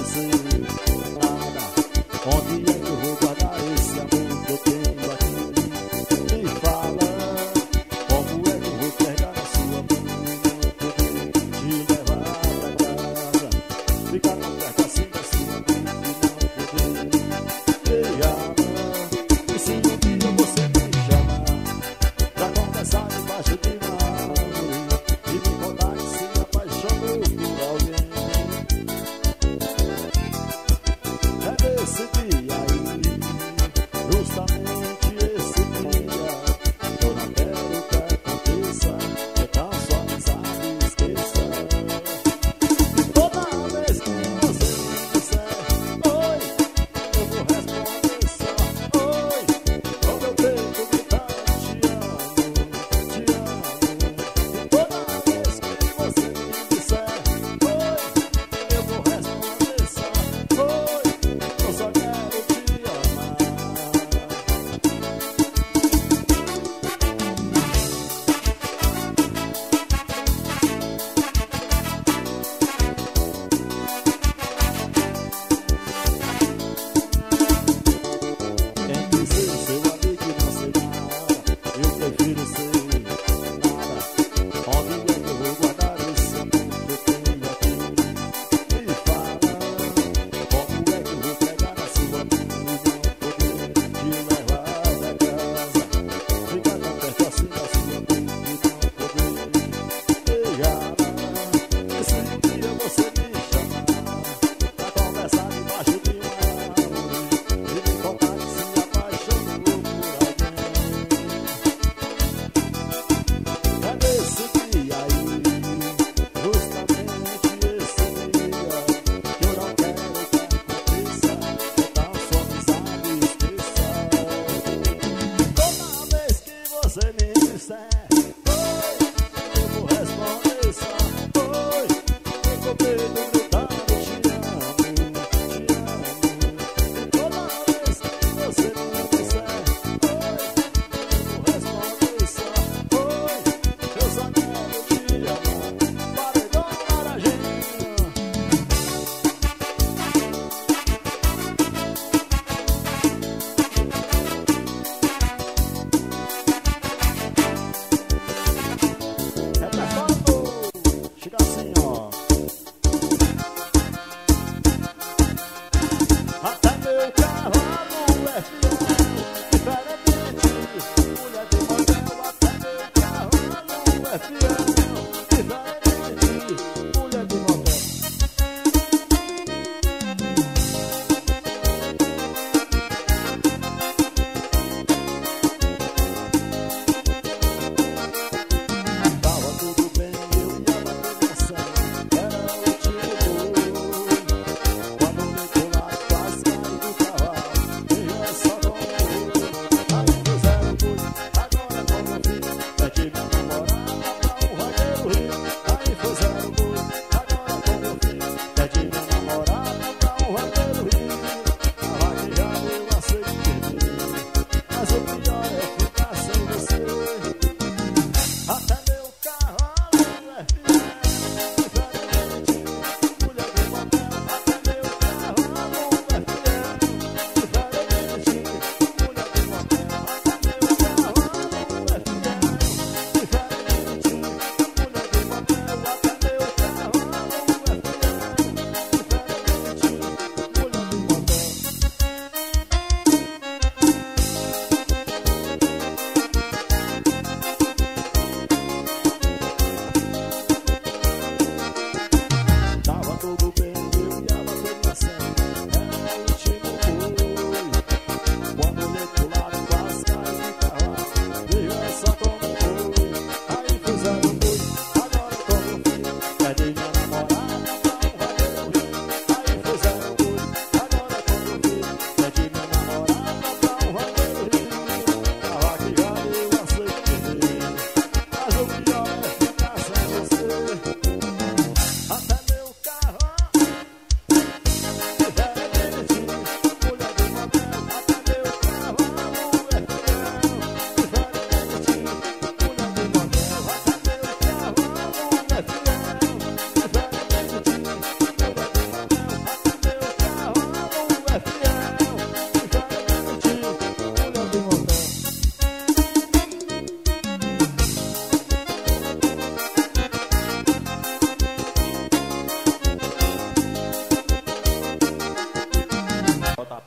dizer nada. Onde é que eu vou guardar esse amor que eu tenho aqui? Me fala, como é que eu vou pegar a sua mão e poder te levar pra casa? Ficar tão perto assim da sua mão e não poder te amar. E se um dia você me chamar pra conversar debaixo de uma árvore e me contar que se apaixonou por alguém, é nesse dia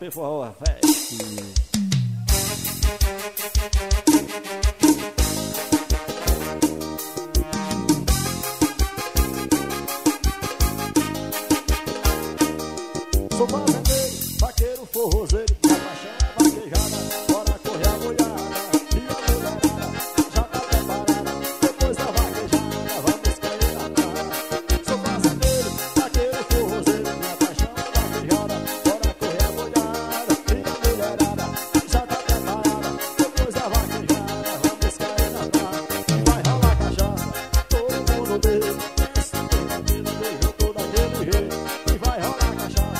HP Forró Fest. Sou fazendeiro, vaqueiro, forrozeiro, minha paixão é vaquejada, bora correr a boiada, e a mulherada já tá preparada, depois da vaquejada vamos cair na praia. Sou fazendeiro, vaqueiro, forrozeiro, minha paixão é vaquejada, bora correr a boiada, e a mulherada já tá preparada, depois da vaquejada vamos cair na praia. Vai rolar cachaça, todo mundo bebe, essa termina, beijou todo aquele jeito, e vai rolar cachaça.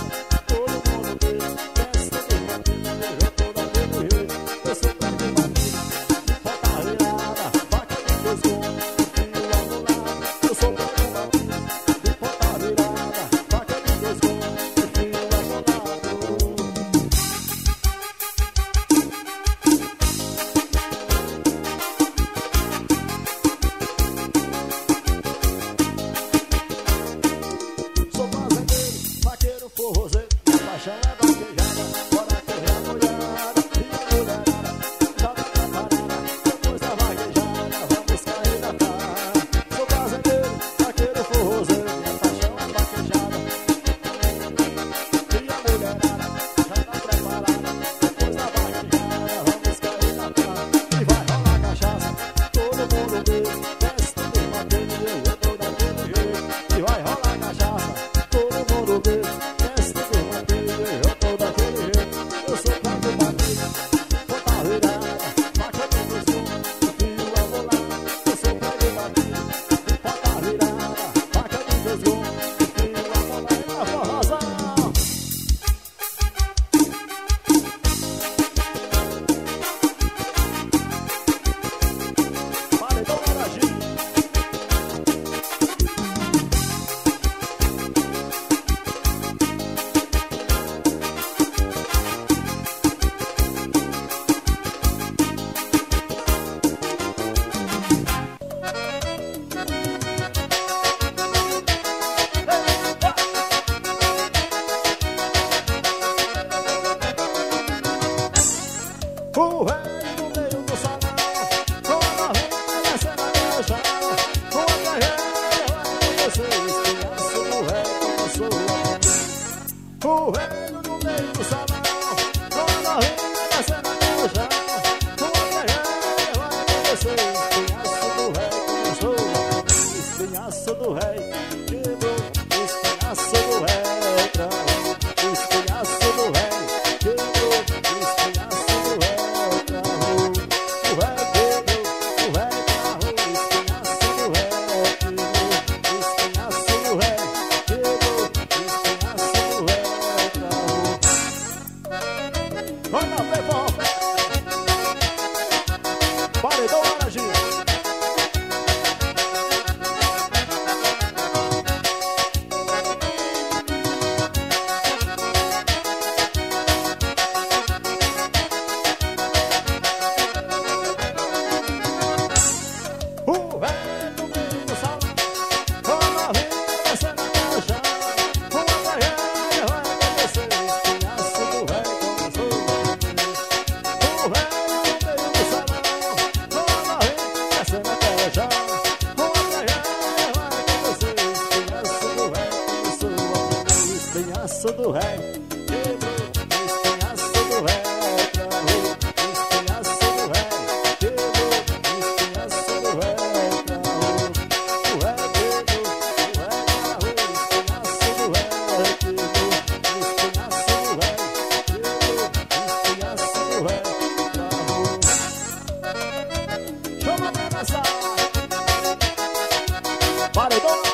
O velho no meio do salão, com a novinha descendo a chão, com a guerreira vai acontecer, espinhaço do velho começou a aprender. O velho no meio do salão, com a novinha descendo a chão, com a guerreira vai acontecer, espinhaço do velho começou a aprender. Espinhaço do velho quebrou, espinhaço do velho travou, espinhaço do velho quebrou, espinhaço do velho. Espinhaço do rei quebrou, espinhaço do rei travou, espinhaço do rei quebrou, espinhaço do rei travou, o rei quebrou, o rei travou, espinhaço do rei quebrou, espinhaço do rei quebrou, espinhaço do rei travou. Chama pra dançar, paredão.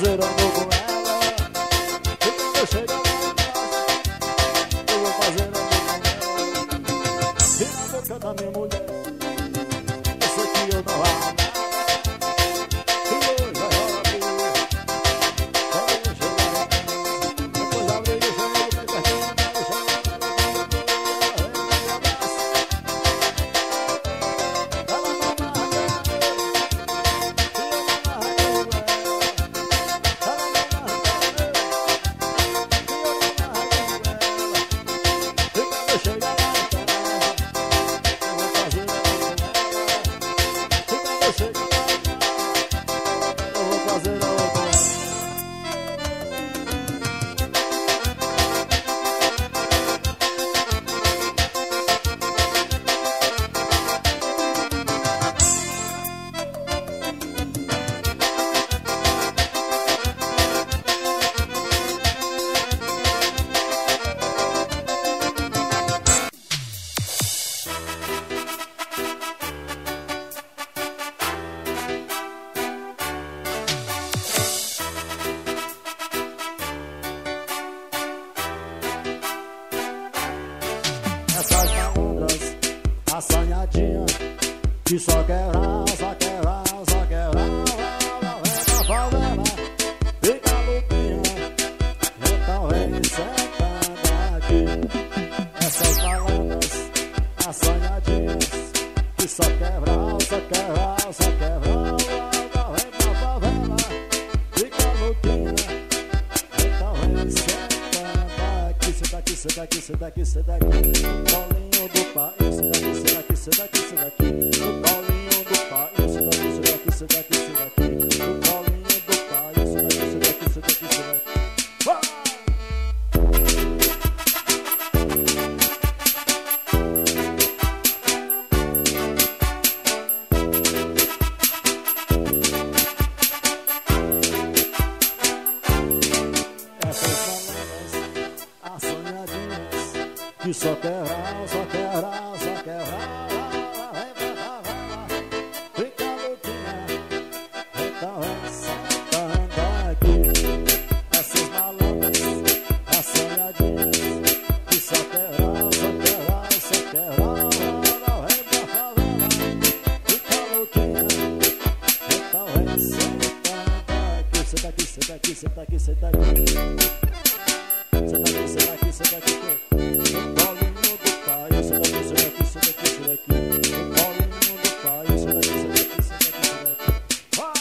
fazer amor com ela. E quando eu chegar lá em casa, eu vou fazer amor com ela. E na boca da minha mulher, eu sei que eu não amo. E hoje vai rolar briga. Quando eu chegar lá em casa, depois da briga eu chamo bem pertinho, eu chamo ela, ela vem me abraça. Ela não larga eu, e eu não largo ela. Ela não larga eu, e eu não largo ela. E quando eu chegar lá em casa, eu vou fazer amor com ela. E quando eu chegar lá em casa, eu vou fazer amor com ela. Essas malandras, assanhadinha, que só quer rar, só quer rar, só quer rar. Ela vem na favela, fica louquinha, então vem sentando aqui. Essas malandras, assanhadinhas, que só quer rar, só quer rar, só quer rar. Ela vem na favela, fica louquinha, então vem sentando aqui. Senta aqui, senta aqui, senta aqui, senta aqui. Paulinho do país, senta aqui, senta aqui, senta aqui, senta aqui. O Paulinho do país, senta aqui, senta aqui, senta aqui, senta aqui. O Paulinho do país, senta aqui, senta aqui, senta aqui, senta aqui. Vai! Essas malandras, assanhadinhas, que só quer rar, só quer rar, só quer rar. Vem pra favela, fica louquinha, então vem sentando aqui. Essas malandras, assanhadinhas, que só quer rar, só quer rar, só quer rar. Vem pra favela, fica louquinha, então vem sentando aqui. Senta aqui, senta aqui, senta aqui, senta aqui. Senta aqui, senta aqui, senta aqui. O Paulinho do país, senta aqui, senta aqui, senta aqui, senta aqui. O Paulinho do país, senta aqui, senta aqui, senta aqui, senta aqui. Vai!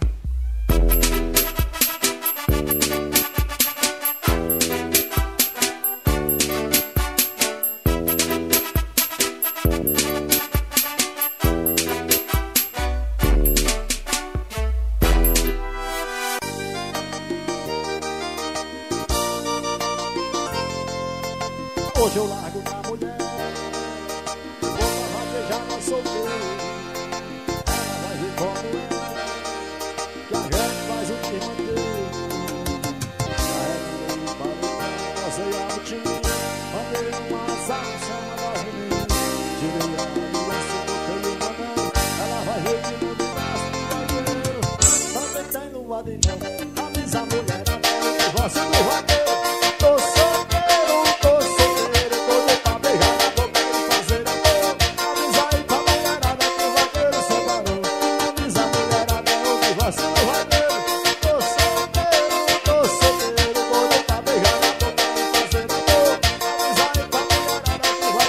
Hoje eu largo da mulher, vou pra beijar na solteira. Ela vai vir como é, que a gente faz o que manter. Carreguei um paletó, passei a botinha, mandei uma salsa, uma das meninas. Tirei a aliança, botei uma mão, ela vai ver que no braço do banheiro. Também tem no lado de novo, avisa a mulher, até o divórcio do vaqueiro. Tô solteiro, tô solteiro, tô louco pra beijar na boca e fazer amor. Avisa aí pra mulherada que o vaqueiro separou. Avisa a mulherada, é o divórcio do vaqueiro. Tô solteiro, tô solteiro, tô louco pra beijar na boca e fazer amor. Avisa aí pra mulherada que o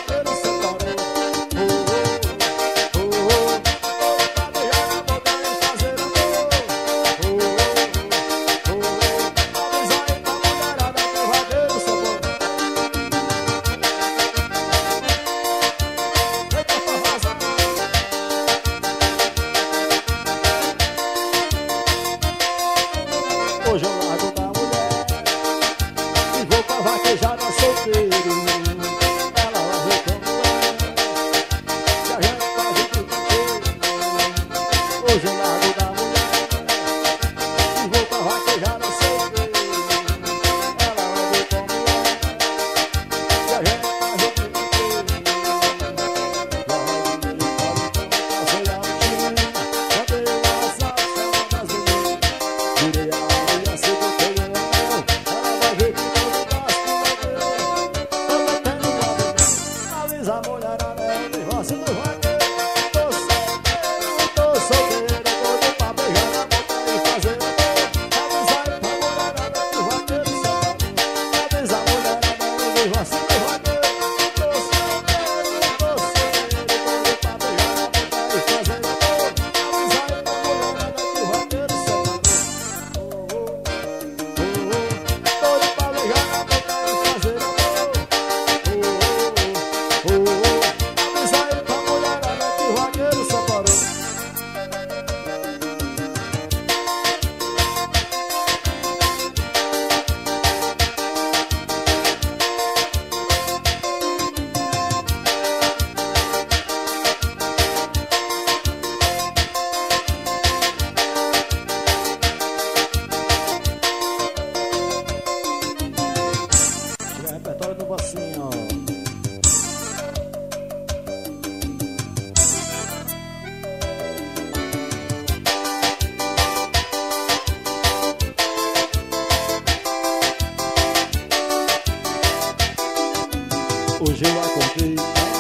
Hoje eu acordei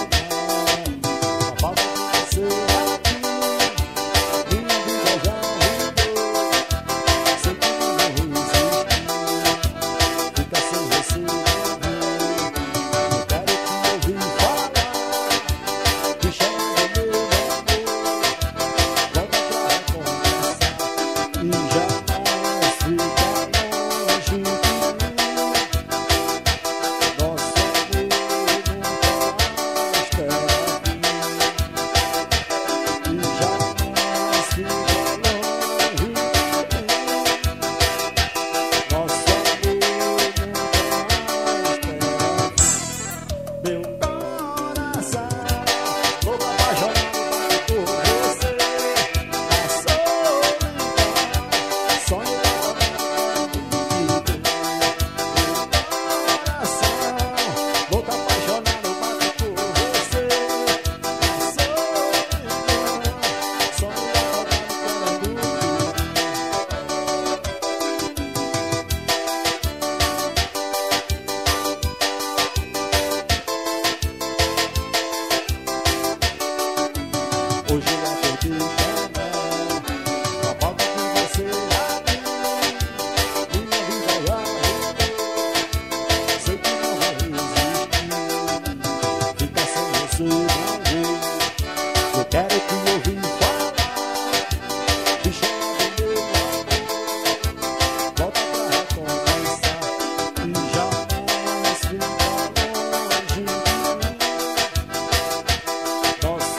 a falta de você aqui. Minha vida já mudou. Sei que não vou resistir. Fica sem você, eu quero te ouvir falar. Me chama do meu amor. Volta pra conversar e jamais fica longe de mim. Nosso amor Hoje eu acordei a falta de você aqui. Minha vida já mudou. Sei que não vai resistir. Fica sem você, não vou. Eu quero te ouvir falar. Me chama do meu amor. Volta pra conversar e jamais fica longe de mim. Nosso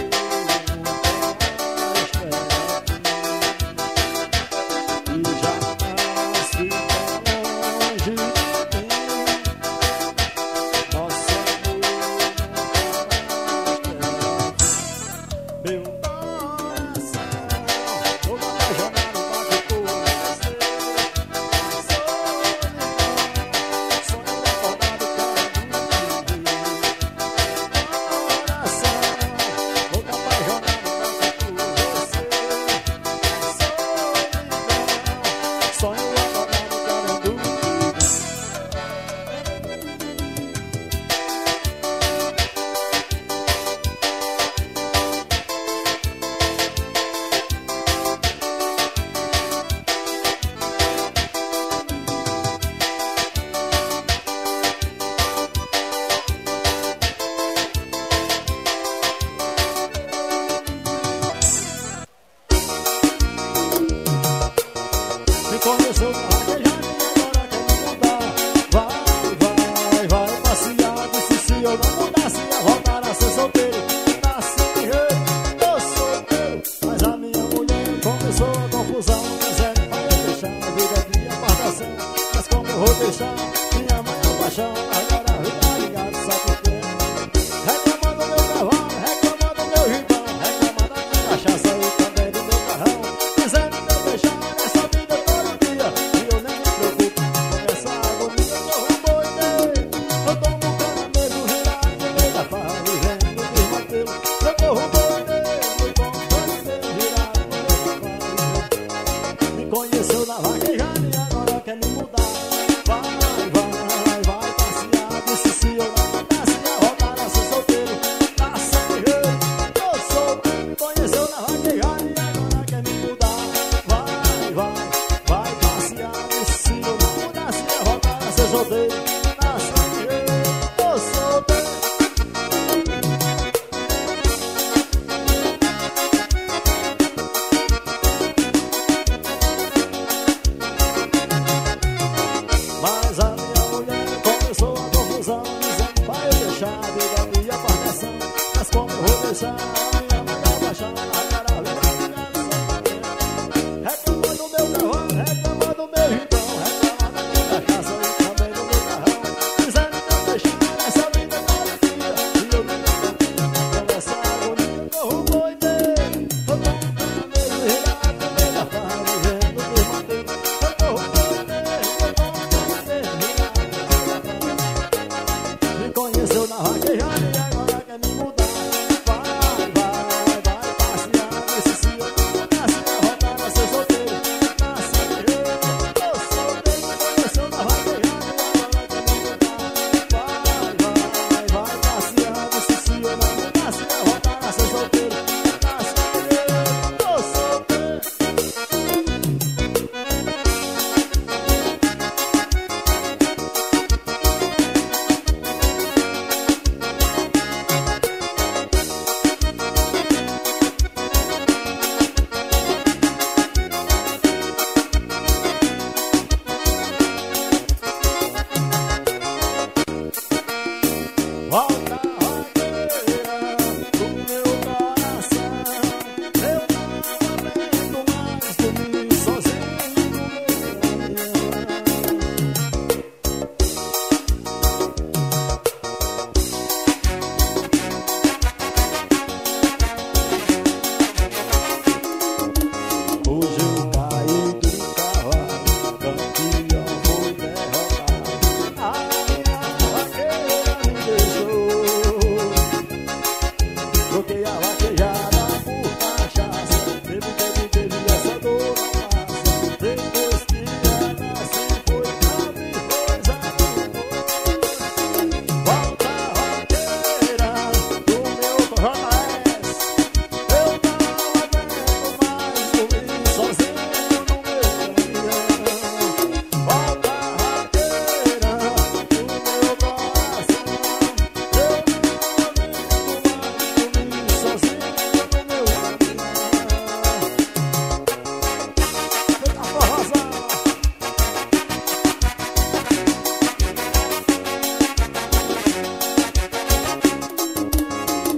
começou a vaquejar e agora quer me mudar. Vai passear. Disse se eu não mudasse ia voltar a ser solteiro. Nasci rei, tô solteiro. Mas a minha mulher começou a confusão. Dizendo pra eu deixar a vida de apartação. Mas como eu vou deixar minha mãe é paixão? Agora a vida ligada, sabe por quê? Reclamando do meu cavalo, reclamando do meu ribão, reclamando da minha cachaça e também do meu carrão. Dizendo pra eu deixar essa vida todo dia. E eu nem me preocupo com essa agonia. Eu corro boi dele, eu tomo caramelo virado no meio da farra, vivendo de Mateus. Eu corro boi dele, eu tomo caramelo virado no meio da farra. Me conheceu na vaquejada e agora quer me mudar. Vai passear. Disse se eu não mudasse ia voltar a ser solteiro. Nasci rei, tô solteiro. Me conheceu na vaquejada e agora quer me mudar. Vai passear. Disse se eu não mudasse ia voltar a ser solteiro. Nasci rei, tô solteiro. Mas a minha mulher começou a confusão, dizendo pra eu deixar a vida de apartação. Mas como eu vou deixar a minha mãe da paixão? Agora a vida ligada só pra mim. Reclamando do meu cavalo, reclamando do meu ribão, reclamando da minha cachaça e também do meu carrão. Dizendo pra eu deixar essa vida todo dia. E eu me preocupo com essa agonia. Eu corro boi dele, eu tomo caramelo virado no meio da farra, vivendo de Mateus. Eu corro boi dele, eu tomo caramelo virado no meio da farra. Me conheceu na vaquejada e agora quer me mudar. Vai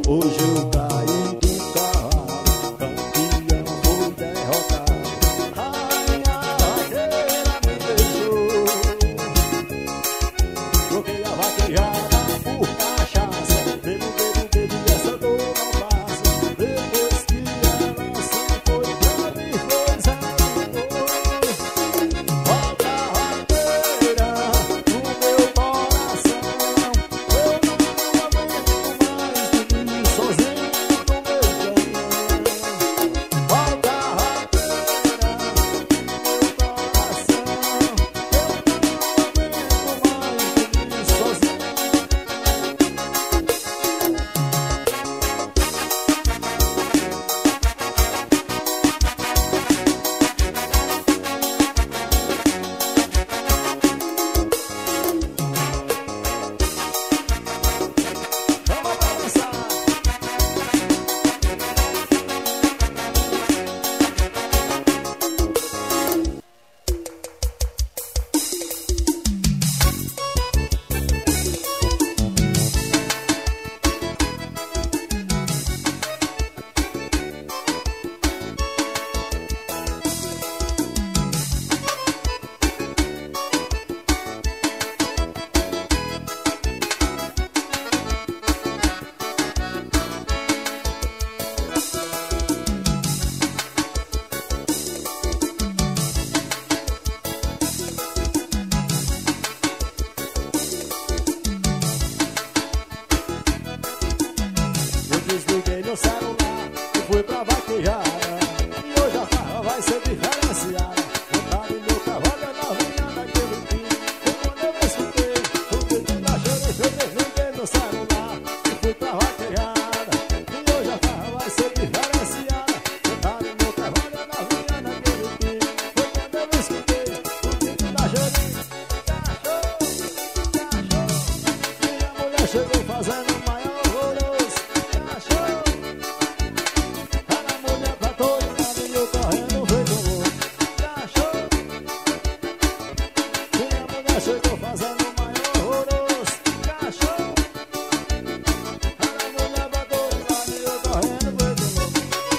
Hoje eu caí do cavalo, campeão foi derrotado. Ai, a vaqueira me deixou. Troquei a vaquejada por cachaça. Bebo, bebo, bebo e essa dor não passa. Depois que ela se foi pra mim, foi zero. Volta a vaqueira no meu coração. Eu não aguento mais dormir sozinho no meu canhão. Volta a vaqueira no meu coração. Eu não aguento mais dormir sozinho. Vamos balançar. Eu desliguei meu celular e fui pra vaquejada. E hoje a farra vai ser diferenciada. Montado em meu cavalo, eu novinha naquele dia. Foi quando eu escutei o grito da chorei. Eu desliguei meu celular e fui pra vaquejada. E hoje a farra vai ser diferenciada. Montado em meu cavalo, eu novinha naquele dia. Foi quando eu escutei o grito da chorei. Cachorro, cachorro. Minha mulher chegou fazendo o maior alvoroço. Cachorro. Era mulher pra todo lado e eu correndo feito louco. Cachorro. Minha mulher chegou fazendo o maior alvoroço. Cachorro. Era mulher pra todo lado e eu correndo feito louco.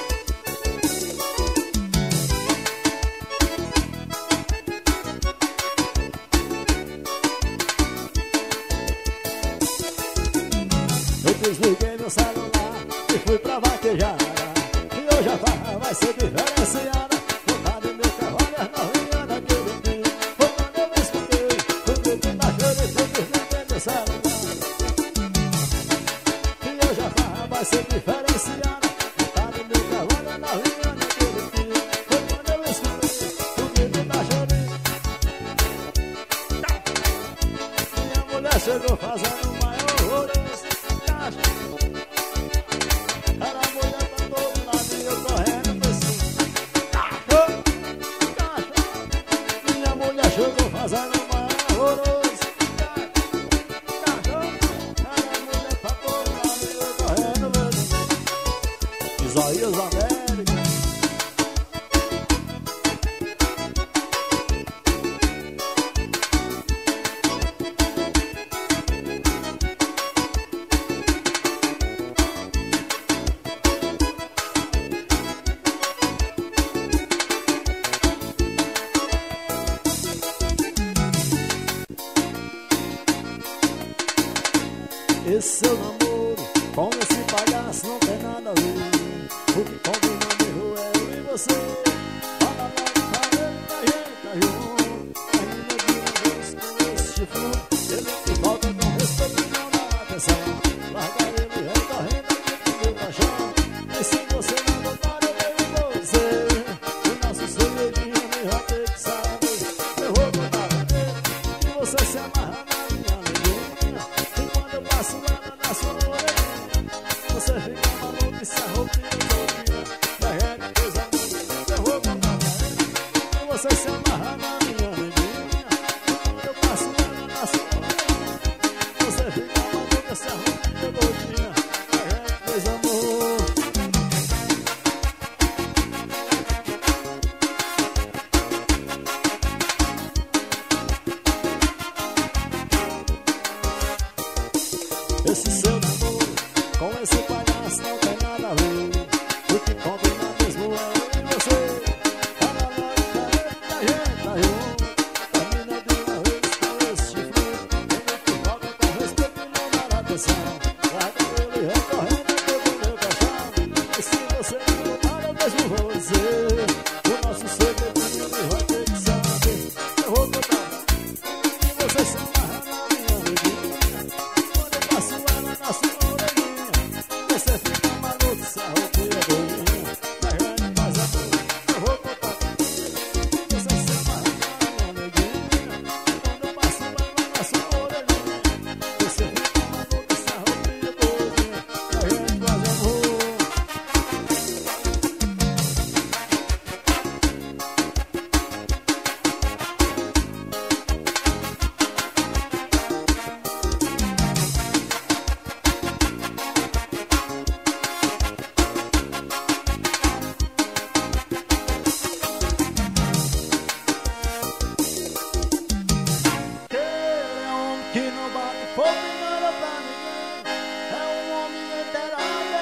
Eu desliguei meu celular e fui pra vaquejada. E hoje a farra vai ser diferenciada. Montado em meu cavalo, as novinhas daquele dia. Foi quando eu escutei o grito da chorei. Eu desliguei meu celular. E hoje a farra vai ser diferenciada. Montado em meu cavalo, as novinhas daquele dia. Foi quando eu escutei o grito da chorei. Minha mulher chegou fazendo o maior alvoroço. Era mulher pra todo lado e eu correndo pra cima. Cachorro, cachorro. Minha mulher chegou fazendo o maior alvoroço. Cachorro, era mulher pra todo lado e eu correndo pra cima. Isaías América. Esse seu namoro com esse palhaço não tem nada a ver. O que combina mesmo é eu e você. Fala logo pra ele que a gente tá junto. Ainda de uma vez com esse chifre. Ele que falta com respeito e não dá atenção. Larga ele recorrendo aqui pro meu caixão. E se você não botar eu e você, o nosso segredinho me vai ter que saber. Eu vou botar pra ele e você se amarra na minha linguinha. E quando eu passo lá na sua orelhinha, você fica maluco e se arrupia todinha. Da gente coisa linda, eu vou contar pra ele e você se amarra na minha linguinha. E quando eu passo lá na sua orelhinha, você fica maluco e se arrupia todinha. Da gente fez amor. Esse seu namoro com esse palhaço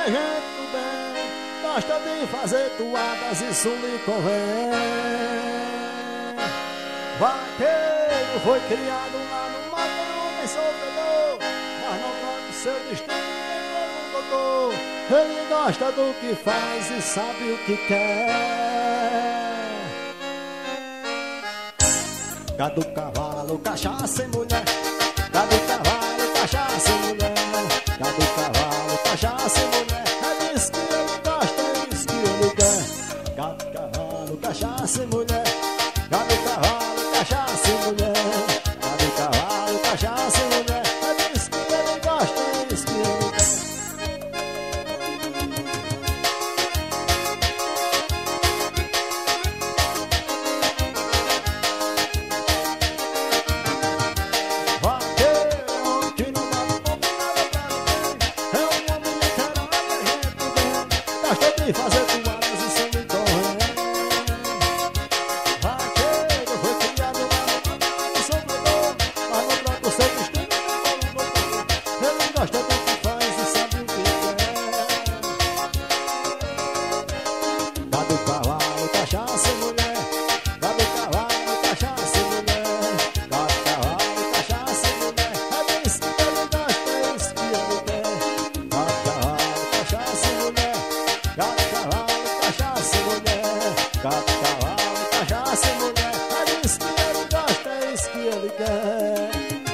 é gente do bem, gosta de fazer toadas, isso lhe convém. Vaqueiro foi criado lá no mato, homem sofredor, mas não troca o seu destino nem por um doutor. Ele gosta do que faz e sabe o que quer. Gado, cavalo, cachaça e mulher. Gado, cavalo, cachaça e mulher. Gado, cavalo, cachaça e mulher. É disso que ele gosta, é disso que ele quer. Gado, cavalo, cachaça e mulher. Gado, cavalo, cachaça e mulher. Gado, cavalo, cachaça e mulher. É disso que ele gosta, é disso que ele quer. E fazer toalhas e sem me correr. Vaqueiro foi criado lá no mato, em São Pedro, mas não troca o seu destino nem por um doutor. Ele gosta do que faz e sabe o que quer. Gado, cavalo, cachaça e mulher. Gado, cavalo, cachaça e mulher. Gado, cavalo, cachaça e mulher. É disso que ele gosta, é isso que ele quer. Gado, cavalo, cachaça e mulher. Gato, cavalo, cachaça e mulher. Gato, cavalo, cachaça e mulher. É disso que ele gosta, é isso que ele quer.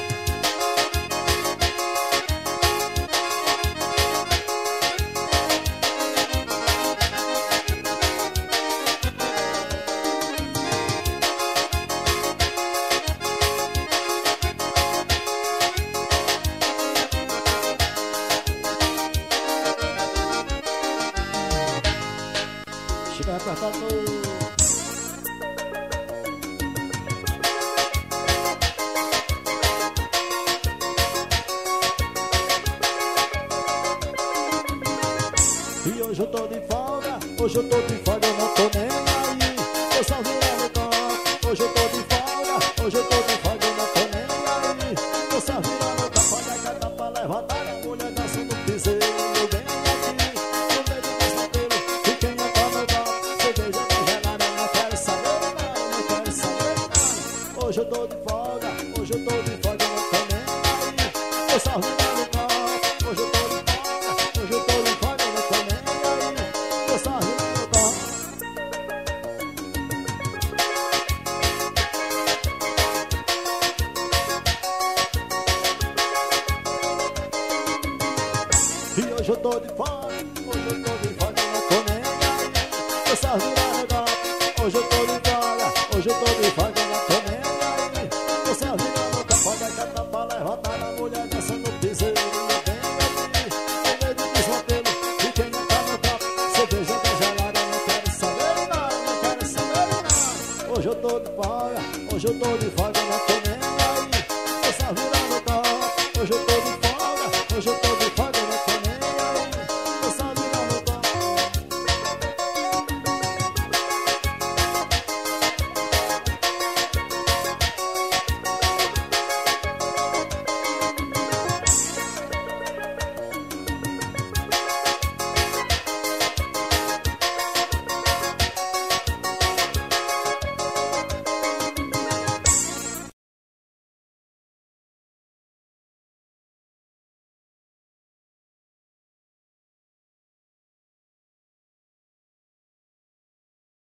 Chega apertado. E hoje eu tô de folga, hoje eu tô de folga, eu não tô nem aí. Eu só virando o copo. Hoje eu tô de folga, hoje eu tô de folga, eu não tô nem aí. Eu só virando o copo, olha a cara pra levantar a mulher dançando piseiro. Eu venho aqui, no meio do desmantelo, e quem é meu copo, cerveja tá gelada, eu não quero saber não, não quero saber não. Hoje eu tô de folga, hoje eu tô de folga, eu não tô nem aí. Eu só virando o copo, hoje eu tô de folga, hoje eu tô de folga, eu não tô nem aí. Eu só virando o copo. E hoje eu tô de folga, hoje eu tô de folga, eu não tô nem aí. Eu só virando o copo. Hoje eu tô de folga, hoje eu tô de folga, eu não tô nem aí. Eu só virando o copo, olha a cara pra levantar a mulher dançando piseiro. Eu venho aqui, no meio do desmantelo, e quem não tá no copo, cerveja tá gelada, eu não quero saber não, não quero saber não. Hoje eu tô de folga, hoje eu tô de folga.